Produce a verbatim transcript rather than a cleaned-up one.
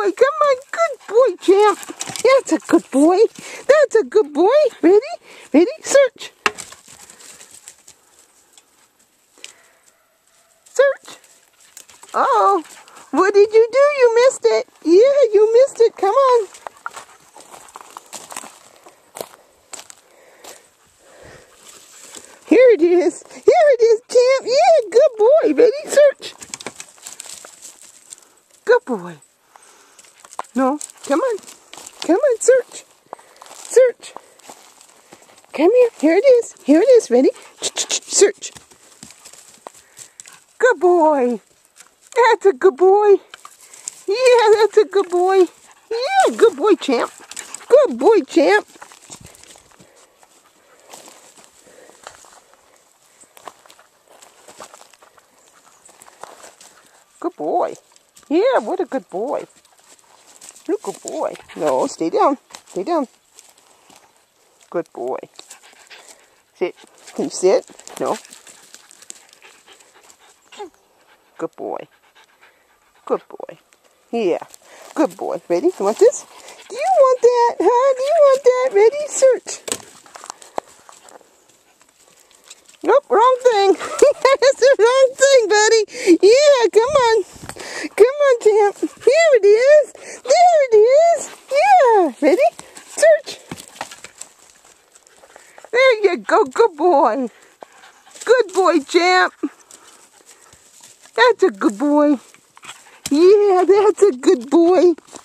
boy. Come on. Good boy, champ. That's a good boy. That's a good boy. Ready? Ready? Search. Search. Uh-oh. What did you do? You missed it. Yeah, you missed it. Come on. Here it is. Here it is, champ. Yeah, good boy. Ready? Search. Good boy. No, come on. Come on, search. Search. Come here. Here it is. Here it is. Ready? Search. Good boy. That's a good boy. Yeah, that's a good boy. Yeah, good boy, champ. Good boy, champ. Good boy. Yeah, what a good boy. You're a good boy. No, stay down. Stay down. Good boy. Sit. Can you sit? No. Good boy. Good boy. Yeah. Good boy. Ready? You want this? Do you want that? Huh? Do you want that? Ready? Search. Nope, wrong thing. That's the wrong thing, buddy. Yeah, come on. Come on, champ. Here it is. There it is. Yeah. Ready? Search. There you go. Good boy. Good boy, champ. That's a good boy. Yeah, that's a good boy.